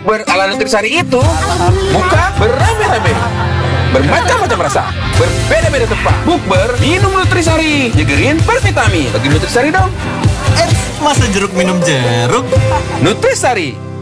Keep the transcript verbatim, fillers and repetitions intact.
Bukber ala Nutrisari itu buka beramai-ramai, bermacam-macam rasa, berbeda-beda tempat. Bukber minum Nutrisari, jegerin bervitamin. Bagi Nutrisari dong. Eh, masa jeruk minum jeruk? Nutrisari